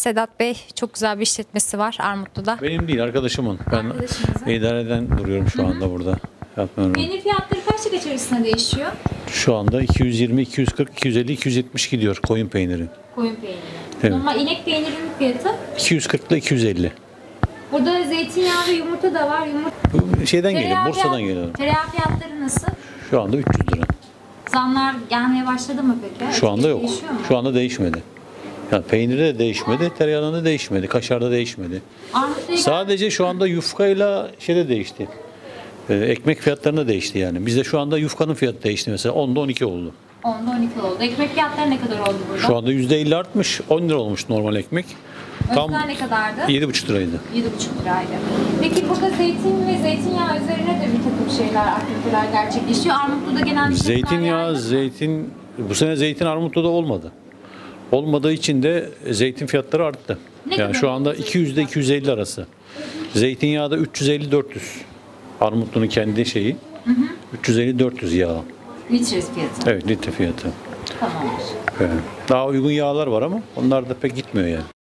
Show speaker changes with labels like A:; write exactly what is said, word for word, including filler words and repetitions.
A: Sedat Bey çok güzel bir işletmesi var Armutlu'da.
B: Benim değil, arkadaşımın. Ben
A: Arkadaşınızın.
B: idareden duruyorum şu anda burada. Yapmıyorum.
A: Peynir fiyatları kaç lira içerisinde değişiyor?
B: Şu anda iki yüz yirmi, iki yüz kırk, iki yüz elli, iki yüz yetmiş gidiyor koyun peyniri.
A: Koyun peyniri.
B: Evet.
A: Normal inek peynirinin fiyatı.
B: iki yüz kırk ile iki yüz elli.
A: Burada zeytinyağı ve yumurta da var. Yumurta.
B: Bu şeyden geliyor,
A: Tereyağı
B: Bursa'dan
A: fiyat-
B: geliyor.
A: Tereyağı fiyatları nasıl?
B: Şu anda üç yüz lira.
A: Zamlar gelmeye başladı mı peki?
B: Şu anda
A: Etkisi
B: yok.
A: değişiyor mu?
B: Şu anda değişmedi. Yani peynirde de değişmedi, tereyağında da değişmedi, kaşarda değişmedi.
A: Armutlu'ya
B: Sadece şu anda yufkayla şeyde değişti. Ee, ekmek fiyatlarında değişti yani. Bizde şu anda yufkanın fiyatı değişti mesela. onda on iki oldu.
A: onda on iki oldu. Ekmek fiyatları ne kadar oldu burada?
B: Şu anda yüzde elli artmış. on lira olmuş normal ekmek. Tam
A: Önceden ne kadardı?
B: yedi buçuk liraydı.
A: yedi buçuk liraydı. Peki burada zeytin ve zeytinyağı üzerine de bir takım şeyler, aktiviteler gerçekleşiyor. Armutlu'da genel işletmeler
B: Zeytinyağı,
A: yaygın.
B: zeytin, bu sene zeytin Armutlu'da olmadı. Olmadığı için de zeytin fiyatları arttı.
A: Ne
B: yani
A: kadar
B: şu anda
A: oldu
B: iki yüz ile iki yüz elli arası. Zeytinyağı da üç yüz elli dört yüz. Armutlu'nun kendi şeyi. üç yüz elli dört yüz yağ.
A: Litre fiyatı.
B: Evet, litre fiyatı.
A: Tamamdır.
B: Evet. Daha uygun yağlar var ama onlar da pek gitmiyor yani.